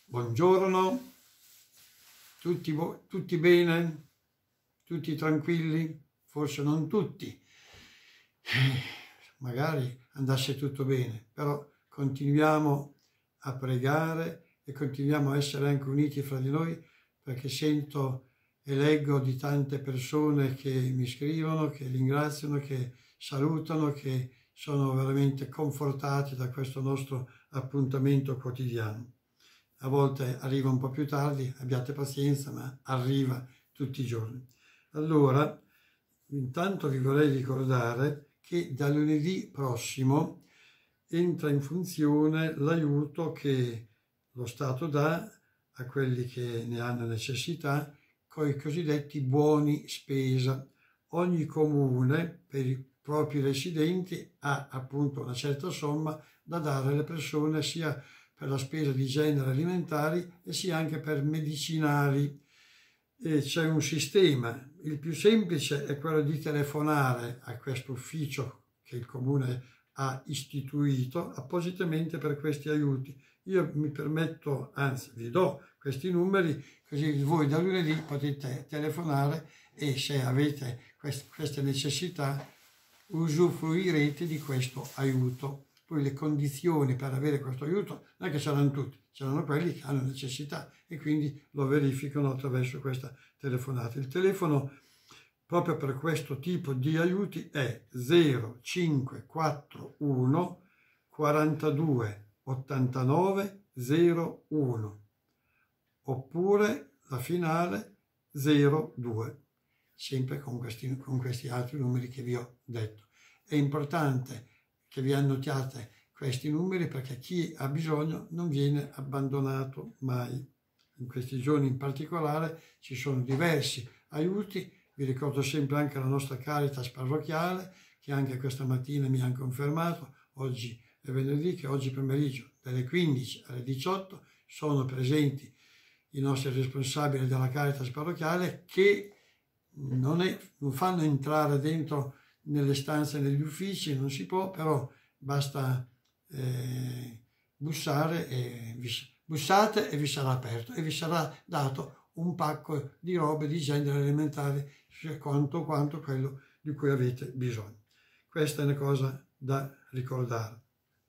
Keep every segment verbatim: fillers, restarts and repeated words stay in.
Buongiorno, tutti, tutti bene? Tutti tranquilli? Forse non tutti, magari andasse tutto bene, però continuiamo a pregare e continuiamo a essere anche uniti fra di noi, perché sento e leggo di tante persone che mi scrivono, che ringraziano, che salutano, che sono veramente confortati da questo nostro appuntamento quotidiano. A volte arriva un po' più tardi, abbiate pazienza, ma arriva tutti i giorni. Allora, intanto vi vorrei ricordare che da lunedì prossimo entra in funzione l'aiuto che lo Stato dà a quelli che ne hanno necessità, con i cosiddetti buoni spesa. Ogni comune, per i propri residenti, ha appunto una certa somma da dare alle persone, sia per la spesa di generi alimentari e sia anche per medicinali. E c'è un sistema, il più semplice è quello di telefonare a questo ufficio che il comune ha istituito appositamente per questi aiuti. Io mi permetto, anzi vi do questi numeri, così voi da lunedì potete telefonare e se avete quest- queste necessità usufruirete di questo aiuto. Poi le condizioni per avere questo aiuto non è che saranno tutti, saranno quelli che hanno necessità e quindi lo verificano attraverso questa telefonata. Il telefono proprio per questo tipo di aiuti è zero cinque quattro uno quarantadue ottantanove zero uno oppure la finale zero due, sempre con questi, con questi altri numeri che vi ho detto. È importante che vi annotiate questi numeri perché chi ha bisogno non viene abbandonato mai. In questi giorni in particolare ci sono diversi aiuti, vi ricordo sempre anche la nostra Caritas parrocchiale che anche questa mattina mi hanno confermato, oggi è venerdì, che oggi pomeriggio dalle quindici alle diciotto sono presenti i nostri responsabili della Caritas parrocchiale che non, è, non fanno entrare dentro nelle stanze, negli uffici, non si può, però basta eh, bussare e vi, bussate e vi sarà aperto e vi sarà dato un pacco di robe di genere alimentare, quanto quanto quello di cui avete bisogno. Questa è una cosa da ricordare.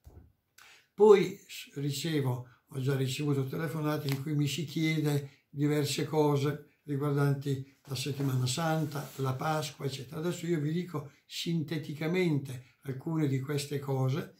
Poi ricevo, ho già ricevuto telefonate in cui mi si chiede diverse cose riguardanti la settimana santa, la Pasqua, eccetera. Adesso io vi dico sinteticamente alcune di queste cose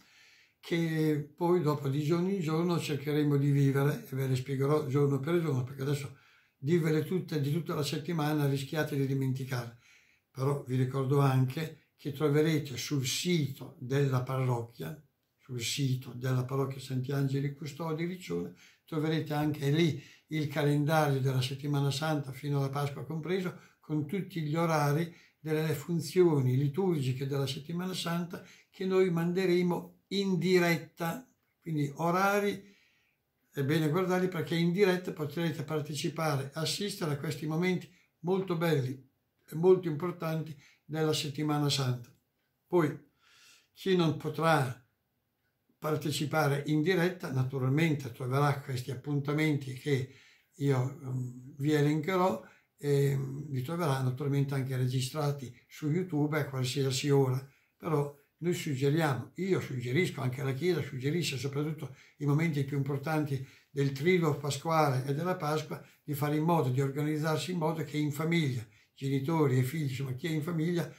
che poi dopo di giorno in giorno cercheremo di vivere e ve le spiegherò giorno per giorno, perché adesso dirvele tutte di tutta la settimana rischiate di dimenticare. Però vi ricordo anche che troverete sul sito della parrocchia, sul sito della parrocchia Santi Angeli Custodi Riccione, troverete anche lì il calendario della settimana santa fino alla Pasqua compreso, con tutti gli orari delle funzioni liturgiche della settimana santa che noi manderemo in diretta. Quindi orari è bene guardarli perché in diretta potrete partecipare, assistere a questi momenti molto belli e molto importanti della settimana santa. Poi chi non potrà partecipare in diretta naturalmente troverà questi appuntamenti che io um, vi elencherò e um, li troverà naturalmente anche registrati su YouTube a qualsiasi ora. Però noi suggeriamo, io suggerisco, anche la Chiesa suggerisce soprattutto i momenti più importanti del triduo pasquale e della Pasqua, di fare in modo di organizzarsi in modo che in famiglia, genitori e figli, insomma chi è in famiglia,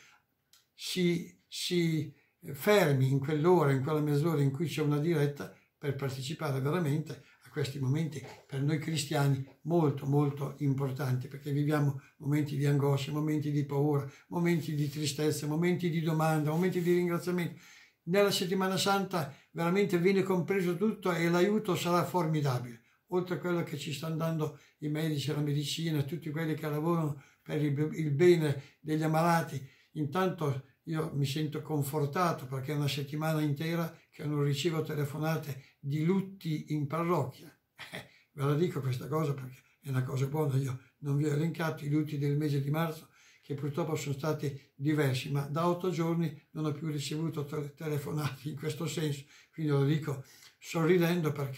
si, si fermi in quell'ora, in quella mezz'ora in cui c'è una diretta per partecipare veramente a questi momenti per noi cristiani molto molto importanti, perché viviamo momenti di angoscia, momenti di paura, momenti di tristezza, momenti di domanda, momenti di ringraziamento. Nella settimana santa veramente viene compreso tutto e l'aiuto sarà formidabile, oltre a quello che ci stanno dando i medici, la medicina, tutti quelli che lavorano per il bene degli ammalati. Intanto io mi sento confortato perché è una settimana intera che non ricevo telefonate di lutti in parrocchia. Eh, ve la dico questa cosa perché è una cosa buona. Io non vi ho elencato i lutti del mese di marzo, che purtroppo sono stati diversi, ma da otto giorni non ho più ricevuto telefonate in questo senso. Quindi lo dico sorridendo perché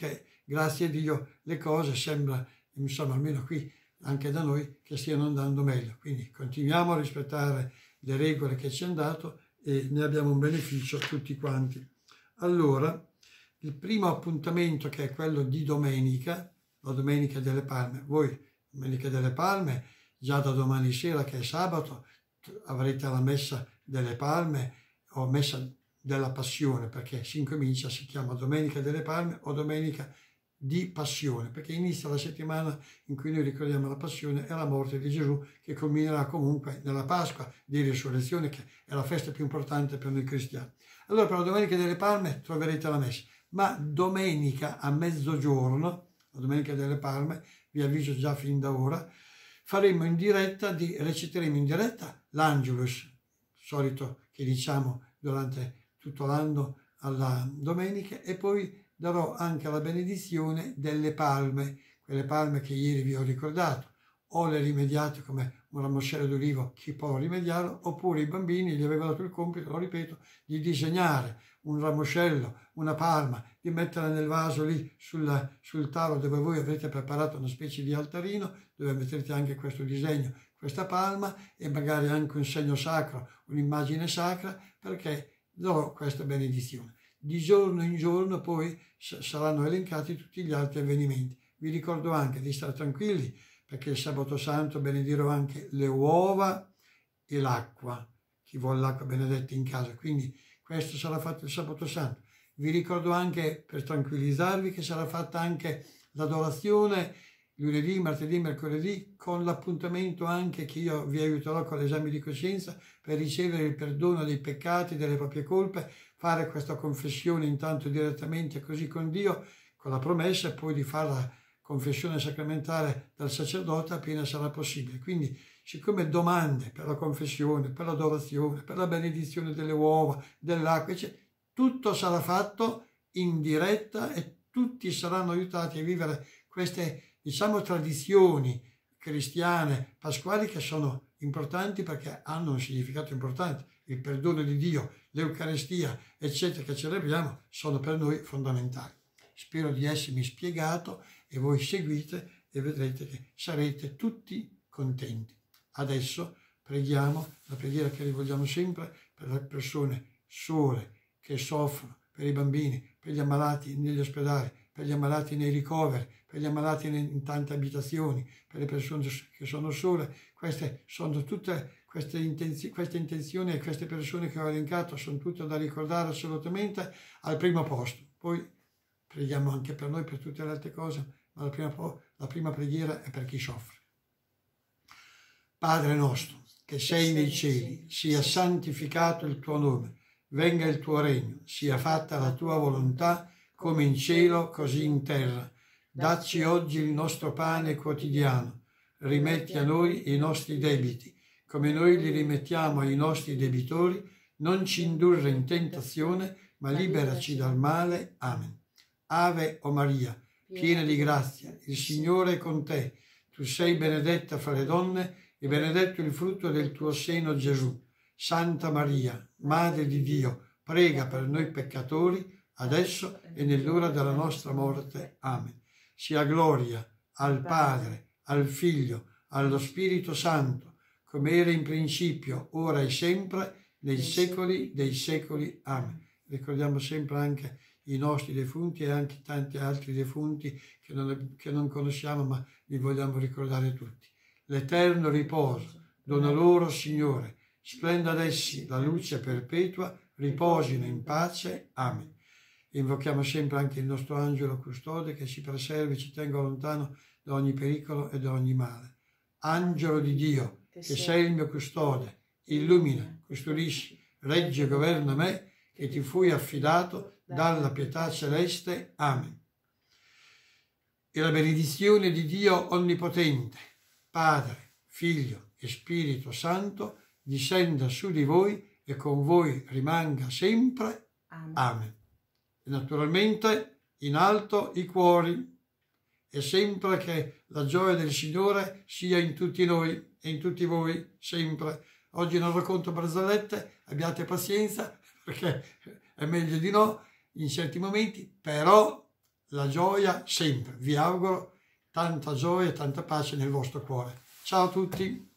grazie a Dio le cose sembra, insomma almeno qui anche da noi, che stiano andando meglio. Quindi continuiamo a rispettare le regole che ci hanno dato e ne abbiamo un beneficio tutti quanti. Allora, il primo appuntamento, che è quello di domenica, la Domenica delle Palme. Voi, Domenica delle Palme, già da domani sera, che è sabato, avrete la Messa delle Palme o Messa della Passione, perché si incomincia, si chiama Domenica delle Palme o Domenica di Passione, perché inizia la settimana in cui noi ricordiamo la Passione e la morte di Gesù, che culminerà comunque nella Pasqua di Risurrezione, che è la festa più importante per noi cristiani. Allora, per la Domenica delle Palme troverete la Messa, ma domenica a mezzogiorno, la Domenica delle Palme, vi avviso già fin da ora, faremo in diretta, di, reciteremo in diretta l'Angelus, solito che diciamo durante tutto l'anno alla domenica, e poi darò anche la benedizione delle palme, quelle palme che ieri vi ho ricordato, o le rimediate come un ramoscello d'olivo, chi può rimediarlo, oppure i bambini gli avevo dato il compito, lo ripeto, di disegnare un ramoscello, una palma, di metterla nel vaso lì sulla, sul tavolo dove voi avrete preparato una specie di altarino, dove metterete anche questo disegno, questa palma, e magari anche un segno sacro, un'immagine sacra, perché darò questa benedizione. Di giorno in giorno poi saranno elencati tutti gli altri avvenimenti. Vi ricordo anche di stare tranquilli, perché il sabato santo benedirò anche le uova e l'acqua, chi vuole l'acqua benedetta in casa, quindi questo sarà fatto il sabato santo. Vi ricordo anche, per tranquillizzarvi, che sarà fatta anche l'adorazione lunedì, martedì, mercoledì, con l'appuntamento anche che io vi aiuterò con l'esame di coscienza per ricevere il perdono dei peccati, delle proprie colpe, fare questa confessione intanto direttamente così con Dio, con la promessa poi di fare la confessione sacramentale dal sacerdote appena sarà possibile. Quindi, siccome domande per la confessione, per l'adorazione, per la benedizione delle uova, dell'acqua, eccetera, tutto sarà fatto in diretta e tutti saranno aiutati a vivere queste, diciamo, tradizioni cristiane pasquali, che sono importanti perché hanno un significato importante. Il perdono di Dio, l'Eucaristia, eccetera, che celebriamo, sono per noi fondamentali. Spero di essermi spiegato e voi seguite e vedrete che sarete tutti contenti. Adesso preghiamo la preghiera che rivolgiamo sempre per le persone sole che soffrono, per i bambini, per gli ammalati negli ospedali, per gli ammalati nei ricoveri, per gli ammalati in tante abitazioni, per le persone che sono sole. Queste sono tutte queste, intenzi queste intenzioni e queste persone che ho elencato sono tutte da ricordare assolutamente al primo posto. Poi preghiamo anche per noi, per tutte le altre cose, ma la prima, la prima preghiera è per chi soffre. Padre nostro, che sei nei cieli, sia santificato il tuo nome, venga il tuo regno, sia fatta la tua volontà, come in cielo, così in terra. Dacci oggi il nostro pane quotidiano, rimetti a noi i nostri debiti, come noi li rimettiamo ai nostri debitori, non ci indurre in tentazione, ma liberaci dal male. Amen. Ave o Maria, piena di grazia, il Signore è con te. Tu sei benedetta fra le donne e benedetto il frutto del tuo seno, Gesù. Santa Maria, Madre di Dio, prega per noi peccatori, adesso e nell'ora della nostra morte. Amen. Sia gloria al Padre, al Figlio, allo Spirito Santo, come era in principio, ora e sempre, nei secoli dei secoli. Amen. Ricordiamo sempre anche i nostri defunti e anche tanti altri defunti che non, che non conosciamo, ma li vogliamo ricordare tutti. L'eterno riposo dona loro, Signore, splenda ad essi la luce perpetua, riposino in pace. Amen. Invochiamo sempre anche il nostro angelo custode che ci preservi, ci tenga lontano da ogni pericolo e da ogni male. Angelo di Dio, che sei il mio custode, illumina, custodisci, regge e governa me, che ti fui affidato dalla pietà celeste. Amen. E la benedizione di Dio Onnipotente, Padre, Figlio e Spirito Santo, discenda su di voi e con voi rimanga sempre. Amen. Amen. E naturalmente in alto i cuori, e sempre che la gioia del Signore sia in tutti noi e in tutti voi sempre. Oggi non racconto barzellette, abbiate pazienza perché è meglio di no in certi momenti, però la gioia sempre. Vi auguro tanta gioia e tanta pace nel vostro cuore. Ciao a tutti!